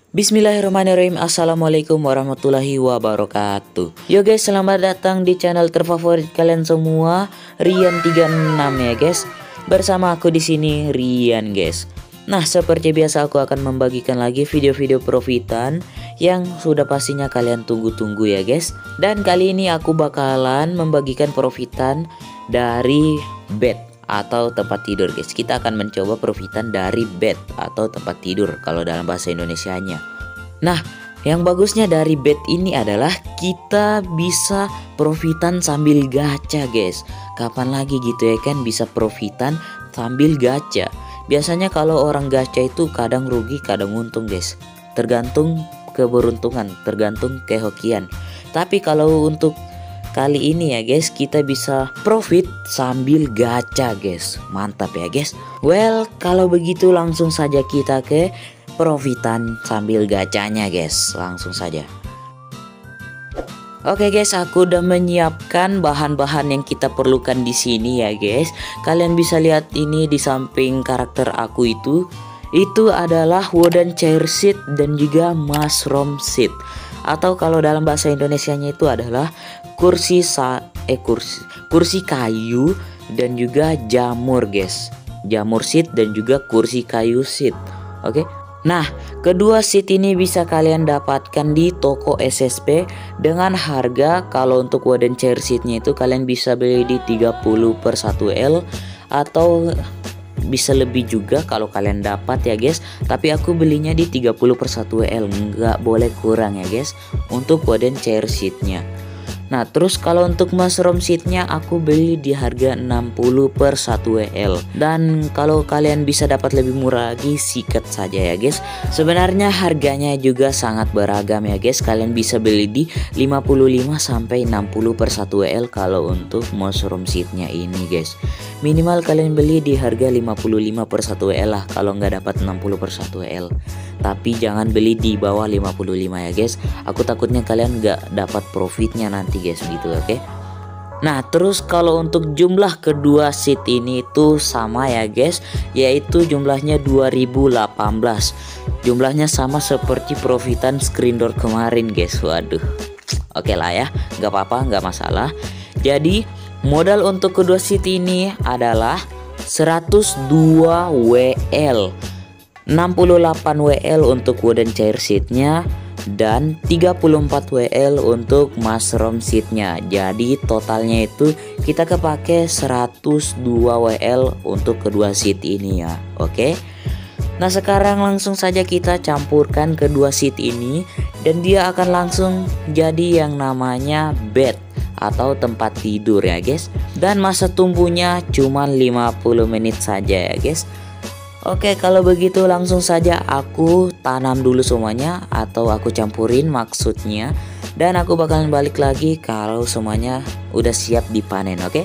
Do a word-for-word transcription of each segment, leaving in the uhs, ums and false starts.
Bismillahirrahmanirrahim. Assalamualaikum warahmatullahi wabarakatuh. Yo guys, selamat datang di channel terfavorit kalian semua, Rian tiga enam ya guys. Bersama aku di sini Rian guys. Nah, seperti biasa aku akan membagikan lagi video-video profitan yang sudah pastinya kalian tunggu-tunggu ya guys. Dan kali ini aku bakalan membagikan profitan dari bed atau tempat tidur guys. Kita akan mencoba profitan dari bed atau tempat tidur kalau dalam bahasa Indonesianya. Nah, yang bagusnya dari bed ini adalah kita bisa profitan sambil gacha guys. Kapan lagi gitu ya kan bisa profitan sambil gacha. Biasanya kalau orang gacha itu kadang rugi kadang untung guys, tergantung keberuntungan, tergantung kehokian. Tapi kalau untuk kali ini ya guys, kita bisa profit sambil gacha guys. Mantap ya guys. Well, kalau begitu langsung saja kita ke profitan sambil gacanya guys. Langsung saja. Oke guys, aku udah menyiapkan bahan-bahan yang kita perlukan di sini ya guys. Kalian bisa lihat ini di samping karakter aku itu. Itu adalah wooden chair seat dan juga mushroom seat. Atau kalau dalam bahasa Indonesianya itu adalah kursi sa eh kursi kursi kayu dan juga jamur guys. Jamur seat dan juga kursi kayu seat. Oke. Nah, kedua seat ini bisa kalian dapatkan di toko S S P dengan harga, kalau untuk wooden chair seatnya itu kalian bisa beli di tiga puluh per satu L atau bisa lebih juga kalau kalian dapat ya guys. Tapi aku belinya di tiga puluh per satu L, nggak boleh kurang ya guys untuk wooden chair seatnya. Nah, terus kalau untuk mushroom seatnya aku beli di harga enam puluh per satu L. Dan kalau kalian bisa dapat lebih murah lagi, sikat saja ya guys. Sebenarnya harganya juga sangat beragam ya guys. Kalian bisa beli di lima puluh lima sampai enam puluh per satu L kalau untuk mushroom seatnya ini guys. Minimal kalian beli di harga lima puluh lima per satu L lah kalau nggak dapat enam puluh per satu L. Tapi jangan beli di bawah lima puluh lima ya guys. Aku takutnya kalian nggak dapat profitnya nanti guys gitu, oke. Nah, terus kalau untuk jumlah kedua seat ini tuh sama ya guys, yaitu jumlahnya dua ribu delapan belas. Jumlahnya sama seperti profitan screen door kemarin guys. Waduh. Oke lah ya, nggak apa-apa, nggak masalah. Jadi modal untuk kedua seat ini adalah seratus dua W L, enam puluh delapan W L untuk wooden chair seatnya, dan tiga puluh empat W L untuk mushroom seatnya. Jadi totalnya itu kita kepake seratus dua W L untuk kedua seat ini ya. Oke. Nah, sekarang langsung saja kita campurkan kedua seat ini dan dia akan langsung jadi yang namanya bed atau tempat tidur ya guys. Dan masa tunggunya cuma lima puluh menit saja ya guys. Oke, kalau begitu langsung saja aku tanam dulu semuanya atau aku campurin maksudnya. Dan aku bakalan balik lagi kalau semuanya udah siap dipanen, oke?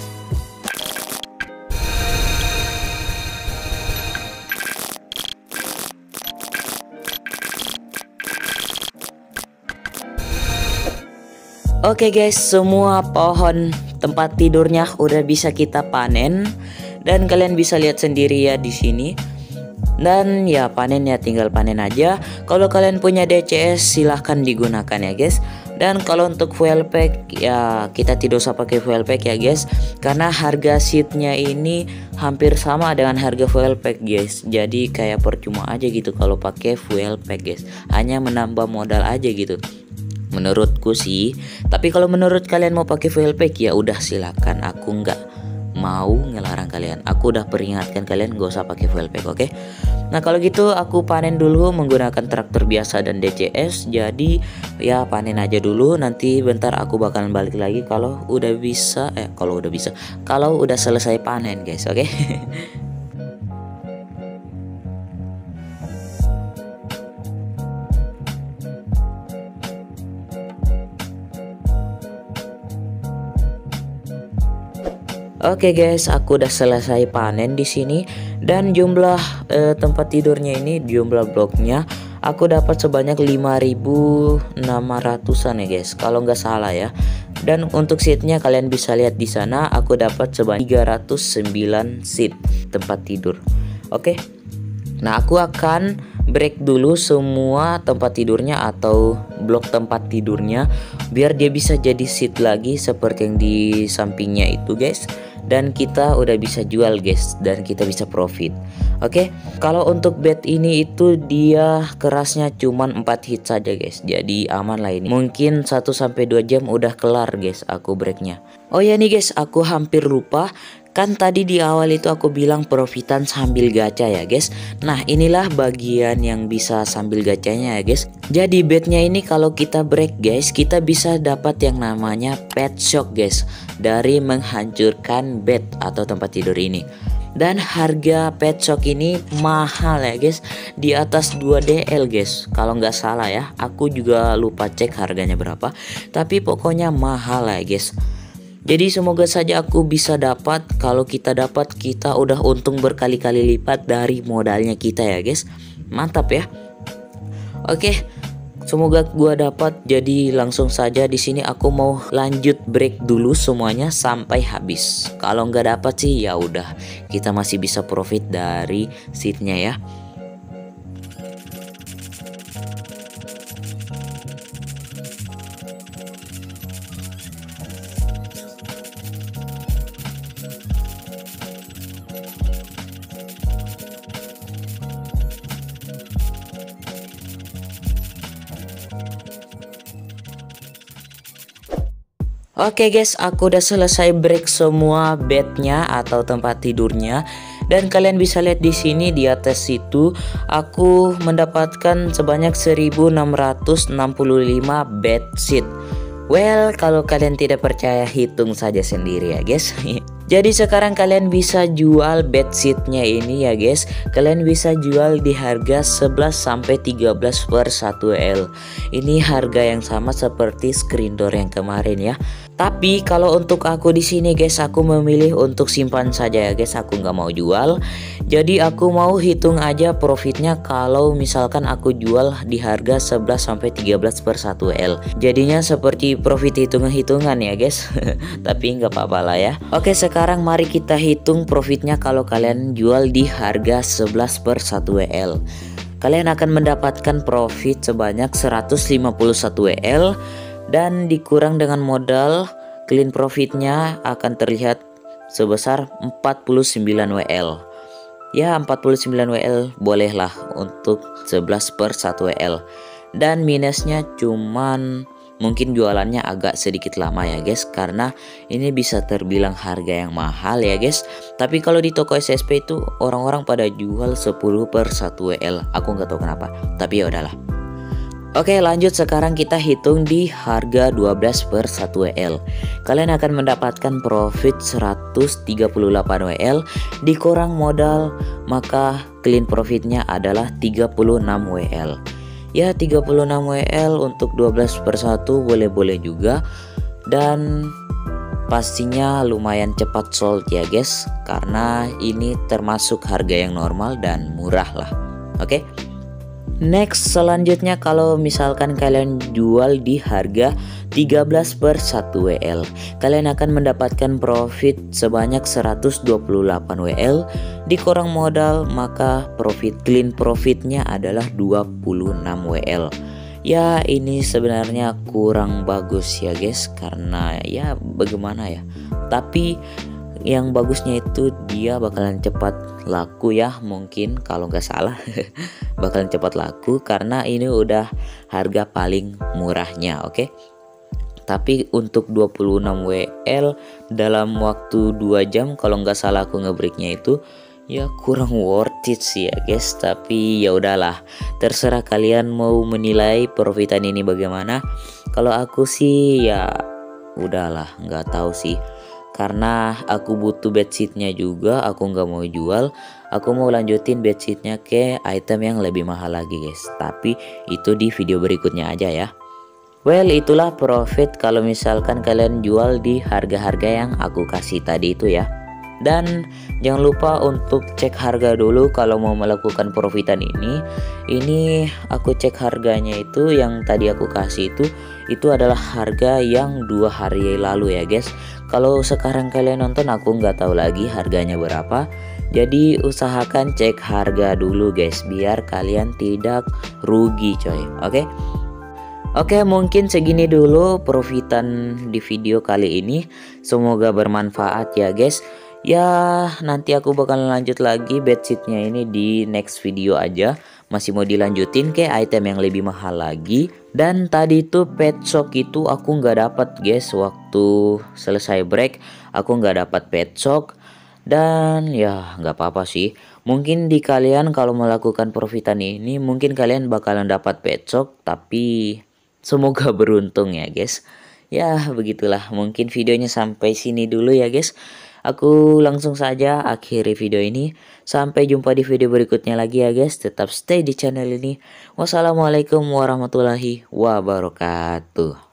Oke guys, semua pohon tempat tidurnya udah bisa kita panen. Dan kalian bisa lihat sendiri ya di sini. Dan ya panen ya tinggal panen aja. Kalau kalian punya D C S silahkan digunakan ya guys. Dan kalau untuk fuel pack ya kita tidak usah pakai fuel pack ya guys, karena harga seatnya ini hampir sama dengan harga fuel pack guys. Jadi kayak percuma aja gitu kalau pakai fuel pack guys. Hanya menambah modal aja gitu menurutku sih. Tapi kalau menurut kalian mau pakai fuel pack ya udah silakan. Aku nggak mau ngelarang kalian. Aku udah peringatkan kalian gak usah pakai fuel pack, oke? Nah, kalau gitu aku panen dulu menggunakan traktor biasa dan D C S. Jadi ya panen aja dulu. Nanti bentar aku bakalan balik lagi kalau udah bisa eh kalau udah bisa. Kalau udah selesai panen, guys, oke? Oke guys, aku udah selesai panen di sini dan jumlah eh, tempat tidurnya ini, jumlah bloknya aku dapat sebanyak lima ribu enam ratusan ya guys, kalau nggak salah ya. Dan untuk seatnya kalian bisa lihat di sana, aku dapat sebanyak tiga ratus sembilan seat tempat tidur. Oke. Nah, aku akan break dulu semua tempat tidurnya atau blok tempat tidurnya biar dia bisa jadi seat lagi seperti yang di sampingnya itu guys. Dan kita udah bisa jual guys, dan kita bisa profit. Oke, kalau untuk bed ini itu dia kerasnya cuman empat hit saja guys. Jadi aman lah ini. Mungkin satu sampai dua jam udah kelar guys aku breaknya. Oh ya nih guys, aku hampir lupa. Kan tadi di awal itu aku bilang profitan sambil gacha ya guys. Nah, inilah bagian yang bisa sambil gacanya ya guys. Jadi bednya ini kalau kita break guys, kita bisa dapat yang namanya pet shock guys, dari menghancurkan bed atau tempat tidur ini. Dan harga pet shock ini mahal ya guys, di atas dua D L guys kalau nggak salah ya. Aku juga lupa cek harganya berapa, tapi pokoknya mahal ya guys. Jadi semoga saja aku bisa dapat. Kalau kita dapat, kita udah untung berkali-kali lipat dari modalnya kita ya guys. Mantap ya. Oke, semoga gua dapat. Jadi langsung saja di sini aku mau lanjut break dulu semuanya sampai habis. Kalau nggak dapat sih ya udah, kita masih bisa profit dari seatnya ya. Oke guys, aku udah selesai break semua bednya atau tempat tidurnya. Dan kalian bisa lihat di sini di atas situ aku mendapatkan sebanyak seribu enam ratus enam puluh lima bed sheet. Well, kalau kalian tidak percaya, hitung saja sendiri ya guys. Jadi sekarang kalian bisa jual bed sheetnya ini ya guys. Kalian bisa jual di harga sebelas sampai tiga belas per satu L. Ini harga yang sama seperti screen door yang kemarin ya. Tapi kalau untuk aku di sini guys, aku memilih untuk simpan saja ya guys. Aku nggak mau jual. Jadi aku mau hitung aja profitnya kalau misalkan aku jual di harga sebelas sampai tiga belas per satu L. Jadinya seperti profit hitungan-hitungan ya guys. Tapi nggak apa-apa lah ya. Oke, sekarang mari kita hitung profitnya kalau kalian jual di harga sebelas per satu L. Kalian akan mendapatkan profit sebanyak seratus lima puluh satu L. Dan dikurang dengan modal, clean profitnya akan terlihat sebesar empat puluh sembilan W L. Ya, empat puluh sembilan W L bolehlah untuk sebelas per satu L. Dan minusnya cuman mungkin jualannya agak sedikit lama ya guys, karena ini bisa terbilang harga yang mahal ya guys. Tapi kalau di toko S S P itu orang-orang pada jual sepuluh per satu W L. Aku nggak tahu kenapa, tapi ya udahlah. Oke, lanjut sekarang kita hitung di harga dua belas per satu W L. Kalian akan mendapatkan profit seratus tiga puluh delapan W L. Dikurang modal, maka clean profitnya adalah tiga puluh enam W L. Ya, tiga puluh enam W L untuk dua belas per satu boleh-boleh juga. Dan pastinya lumayan cepat sold ya guys, karena ini termasuk harga yang normal dan murah lah. Oke. Next, selanjutnya kalau misalkan kalian jual di harga tiga belas per satu W L, kalian akan mendapatkan profit sebanyak seratus dua puluh delapan W L. Dikurang modal, maka profit clean profitnya adalah dua puluh enam W L. Ya, ini sebenarnya kurang bagus ya guys, karena ya bagaimana ya. Tapi yang bagusnya itu dia bakalan cepat laku ya, mungkin kalau nggak salah bakalan cepat laku karena ini udah harga paling murahnya. Oke, tapi untuk dua puluh enam W L dalam waktu dua jam kalau nggak salah aku ngebreaknya itu, ya kurang worth it sih ya guys. Tapi ya udahlah, terserah kalian mau menilai profitan ini bagaimana. Kalau aku sih ya udahlah, nggak tahu sih, karena aku butuh bedsheetnya juga. Aku nggak mau jual, aku mau lanjutin bedsheetnya ke item yang lebih mahal lagi guys. Tapi itu di video berikutnya aja ya. Well, itulah profit kalau misalkan kalian jual di harga-harga yang aku kasih tadi itu ya. Dan jangan lupa untuk cek harga dulu kalau mau melakukan profitan ini. Ini aku cek harganya itu yang tadi aku kasih itu itu adalah harga yang dua hari lalu ya guys. Kalau sekarang kalian nonton aku nggak tahu lagi harganya berapa. Jadi usahakan cek harga dulu guys, biar kalian tidak rugi coy. Oke. Oke, mungkin segini dulu profitan di video kali ini. Semoga bermanfaat ya guys. Ya, nanti aku bakal lanjut lagi bedsheetnya ini di next video aja. Masih mau dilanjutin ke item yang lebih mahal lagi. Dan tadi tuh pet shop itu aku nggak dapat guys, waktu selesai break aku nggak dapat pet shop. Dan ya nggak apa-apa sih. Mungkin di kalian kalau melakukan profitan ini mungkin kalian bakalan dapat pet shop, tapi semoga beruntung ya guys. Ya begitulah, mungkin videonya sampai sini dulu ya guys. Aku langsung saja akhiri video ini. Sampai jumpa di video berikutnya lagi ya guys. Tetap stay di channel ini. Wassalamualaikum warahmatullahi wabarakatuh.